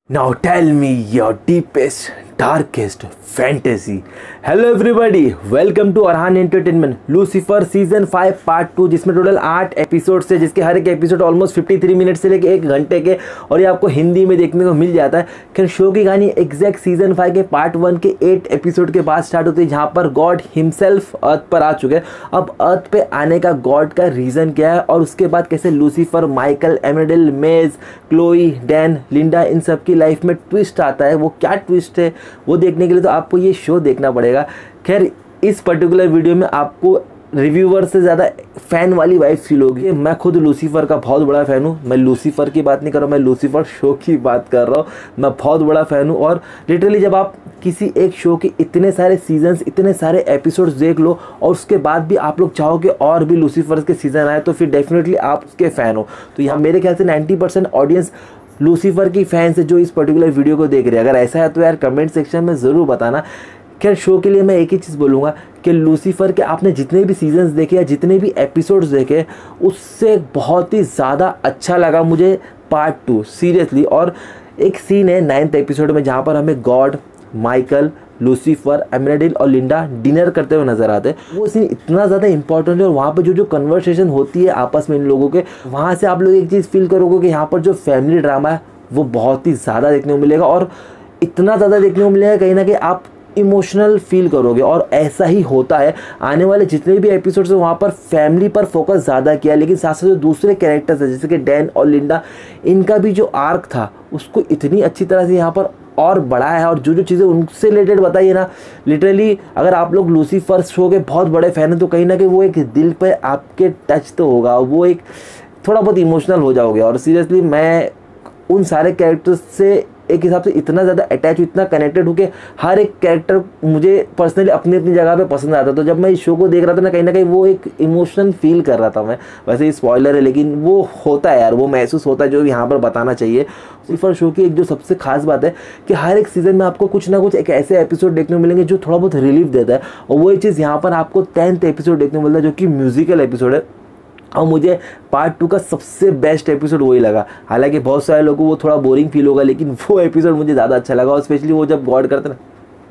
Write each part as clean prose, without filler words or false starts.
Now tell me your deepest, darkest fantasy. Hello everybody, welcome to Arhan entertainment. Lucifer season 5 part 2, जिसमें total 8 episode है, जिसके हर एक episode almost 53 minute से लेकर 1 घंटे के, और ये आपको हिंदी में देखने को मिल जाता है। खैर, शो की कहानी एग्जैक्ट सीजन 5 के पार्ट 1 के 8 एपिसोड के बाद स्टार्ट होती है, जहाँ पर गॉड हिमसेल्फ अर्थ पर आ चुके हैं। अब अर्थ पे आने का गॉड का रीज़न क्या है, और उसके बाद कैसे लूसीफर, माइकल, एमेडिल, मेज, क्लोई, डैन, लिंडा, इन सब की लाइफ में ट्विस्ट आता है। वो क्या ट्विस्ट है वो देखने के लिए तो आपको ये शो देखना पड़ेगा। खैर, इस पर्टिकुलर वीडियो में आपको रिव्यूअर से ज़्यादा फ़ैन वाली वाइब फील होगी। मैं खुद लूसीफर का बहुत बड़ा फ़ैन हूँ। मैं लूसीफर की बात नहीं कर रहा हूँ, मैं लूसीफर शो की बात कर रहा हूँ। मैं बहुत बड़ा फ़ैन हूँ, और लिटरली जब आप किसी एक शो के इतने सारे सीजन्स, इतने सारे एपिसोड्स देख लो, और उसके बाद भी आप लोग चाहो कि और भी लूसीफर के सीज़न आए, तो फिर डेफिनेटली आप उसके फ़ैन हो। तो यहाँ मेरे ख्याल से 90% ऑडियंस लूसीफर की फैंस है जो इस पर्टिकुलर वीडियो को देख रहे हैं। अगर ऐसा है तो यार कमेंट सेक्शन में ज़रूर बताना। खैर, शो के लिए मैं एक ही चीज़ बोलूँगा कि लूसीफर के आपने जितने भी सीजन्स देखे या जितने भी एपिसोड्स देखे, उससे बहुत ही ज़्यादा अच्छा लगा मुझे पार्ट 2 सीरियसली। और एक सीन है 9th एपिसोड में, जहाँ पर हमें गॉड, माइकल, लूसीफर, एमेडिल और लिंडा डिनर करते हुए नजर आते हैं। वो सीन इतना ज़्यादा इंपॉर्टेंट है, और वहाँ पे जो कन्वर्सेशन होती है आपस में इन लोगों के, वहाँ से आप लोग एक चीज़ फील करोगे कि यहाँ पर जो फैमिली ड्रामा है वो बहुत ही ज़्यादा देखने को मिलेगा, और इतना ज़्यादा देखने को मिलेगा कहीं ना कहीं आप इमोशनल फील करोगे। और ऐसा ही होता है। आने वाले जितने भी एपिसोड्स हैं वहाँ पर फैमिली पर फोकस ज़्यादा किया, लेकिन साथ साथ जो दूसरे कैरेक्टर्स हैं जैसे कि डैन और लिंडा, इनका भी जो आर्क था उसको इतनी अच्छी तरह से यहाँ पर और बढ़ाया है। और जो जो चीज़ें उनसे रिलेटेड बताइए ना, लिटरली अगर आप लोग लूसीफर शो के बहुत बड़े फ़ैन हैं तो कहीं ना कहीं वो एक दिल पे आपके टच तो होगा, वो एक थोड़ा बहुत इमोशनल हो जाओगे। और सीरियसली मैं उन सारे कैरेक्टर्स से एक हिसाब से इतना ज़्यादा अटैच हूँ, इतना कनेक्टेड हूँ कि हर एक कैरेक्टर मुझे पर्सनली अपनी अपनी जगह पे पसंद आता। तो जब मैं इस शो को देख रहा था ना कहीं वो एक इमोशन फील कर रहा था मैं। वैसे ये स्पॉइलर है, लेकिन वो होता है यार, वो महसूस होता है जो यहाँ पर बताना चाहिए। लूसीफर शो की एक जो सबसे खास बात है कि हर एक सीज़न में आपको कुछ ना कुछ एक ऐसे एपिसोड देखने को मिलेंगे जो थोड़ा बहुत रिलीफ देता है, और वो चीज़ यहाँ पर आपको 10th एपिसोड देखने को मिलता है, जो कि म्यूजिकल एपिसोड है। और मुझे पार्ट 2 का सबसे बेस्ट एपिसोड वही लगा। हालांकि बहुत सारे लोगों को वो थोड़ा बोरिंग फील होगा, लेकिन वो एपिसोड मुझे ज़्यादा अच्छा लगा। और स्पेशली वो जब गॉड करते ना,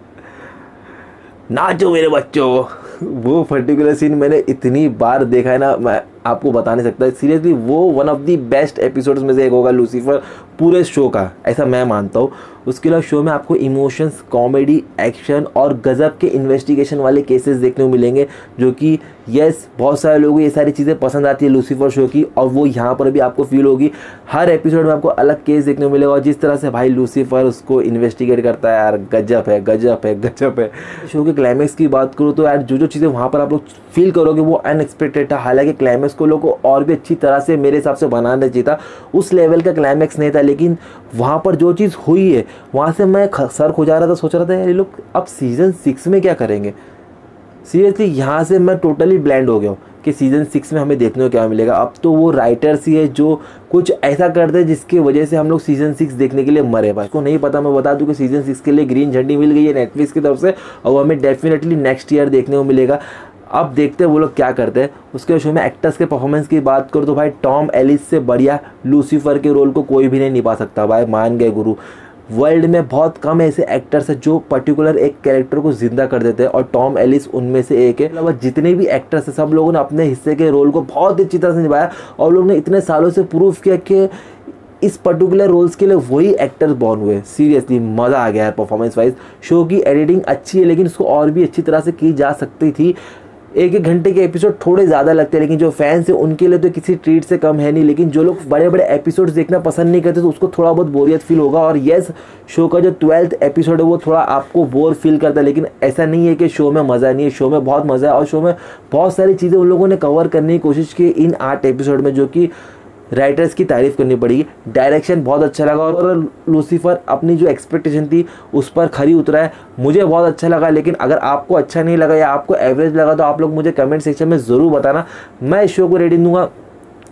नाचो मेरे बच्चों, वो पर्टिकुलर सीन मैंने इतनी बार देखा है ना, मैं आपको बता नहीं सकता। सीरियसली वो one of the best episodes में से एक होगा लूसीफर पूरे शो का, ऐसा मैं मानता हूँ। उसके अलावा शो में आपको इमोशंस, कॉमेडी, एक्शन और गज़ब के इन्वेस्टिगेशन वाले केसेस देखने को मिलेंगे, जो कि यस, बहुत सारे लोगों को ये सारी चीज़ें पसंद आती है लूसीफर शो की, और वो यहाँ पर भी आपको फील होगी। हर एपिसोड में आपको अलग केस देखने को मिलेगा, और जिस तरह से भाई लूसीफर उसको इन्वेस्टिगेट करता है यार, गजब है, गजब है, गजब है। शो के क्लाइमैक्स की बात करूँ तो यार जो चीज़ें वहाँ पर आप लोग फील करोगे वो अनएक्सपेक्टेड था। हालांकि क्लाइमैक्स को लोग को और भी अच्छी तरह से मेरे हिसाब से बनाना चाहिए था, उस लेवल का क्लाइमैक्स नहीं था, लेकिन वहाँ पर जो चीज़ हुई है वहाँ से मैं सर खुजा रहा था, सोच रहा था यार ये लोग अब सीज़न 6 में क्या करेंगे। सीरियसली यहाँ से मैं टोटली ब्लैंड हो गया हूँ कि सीज़न 6 में हमें देखने को क्या मिलेगा। अब तो वो राइटर्स ही है जो कुछ ऐसा करते हैं जिसकी वजह से हम लोग सीज़न 6 देखने के लिए मरे। भाई को नहीं पता, मैं बता दूं कि सीज़न 6 के लिए ग्रीन झंडी मिल गई है नेटफ्लिक्स की तरफ से, और वो हमें डेफिनेटली नेक्स्ट ईयर देखने को मिलेगा। अब देखते हैं वो लोग क्या करते हैं। उसके शो में एक्टर्स के परफॉर्मेंस की बात करो तो भाई टॉम एलिस से बढ़िया लूसीफर के रोल को कोई भी नहीं निभा सकता। भाई मान गए गुरु, वर्ल्ड में बहुत कम ऐसे एक्टर्स हैं जो पर्टिकुलर एक कैरेक्टर को जिंदा कर देते हैं, और टॉम एलिस उनमें से एक है। अलावा जितने भी एक्टर्स हैं सब लोगों ने अपने हिस्से के रोल को बहुत अच्छी तरह से निभाया, और लोगों ने इतने सालों से प्रूव किया कि इस पर्टिकुलर रोल्स के लिए वही एक्टर्स बॉर्न हुए। सीरियसली मज़ा आ गया है परफॉर्मेंस वाइज। शो की एडिटिंग अच्छी है, लेकिन उसको और भी अच्छी तरह से की जा सकती थी। 1-1 घंटे के एपिसोड थोड़े ज़्यादा लगते हैं, लेकिन जो फैंस हैं उनके लिए तो किसी ट्रीट से कम है नहीं। लेकिन जो लोग बड़े बड़े एपिसोड्स देखना पसंद नहीं करते तो उसको थोड़ा बहुत बोरियत फील होगा। और यस, शो का जो 12th एपिसोड है वो थोड़ा आपको बोर फील करता है, लेकिन ऐसा नहीं है कि शो में मज़ा नहीं है। शो में बहुत मज़ा है, और शो में बहुत सारी चीज़ें उन लोगों ने कवर करने की कोशिश की इन 8 एपिसोड में, जो कि राइटर्स की तारीफ़ करनी पड़ेगी। डायरेक्शन बहुत अच्छा लगा, और लूसीफर अपनी जो एक्सपेक्टेशन थी उस पर खरी उतरा है। मुझे बहुत अच्छा लगा, लेकिन अगर आपको अच्छा नहीं लगा या आपको एवरेज लगा तो आप लोग मुझे कमेंट सेक्शन में ज़रूर बताना। मैं इस शो को रेटिंग दूंगा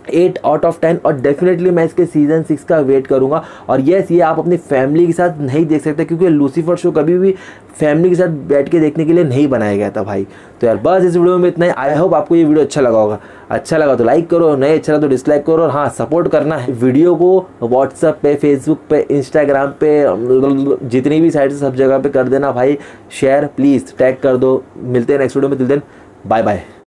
8/10 और डेफिनेटली मैं इसके सीज़न 6 का वेट करूंगा। और यस, ये आप अपनी फैमिली के साथ नहीं देख सकते क्योंकि लूसीफर शो कभी भी फैमिली के साथ बैठ के देखने के लिए नहीं बनाया गया था भाई। तो यार बस इस वीडियो में इतना ही। आई होप आपको ये वीडियो अच्छा लगा होगा। अच्छा लगा तो लाइक करो, नहीं अच्छा लगा तो डिसलाइक करो। और हाँ, सपोर्ट करना है वीडियो को व्हाट्सएप पे, फेसबुक पे, इंस्टाग्राम पे, जितनी भी साइट से सब जगह पे कर देना भाई शेयर। प्लीज़ टैग कर दो। मिलते हैं नेक्स्ट वीडियो में। Till then bye bye.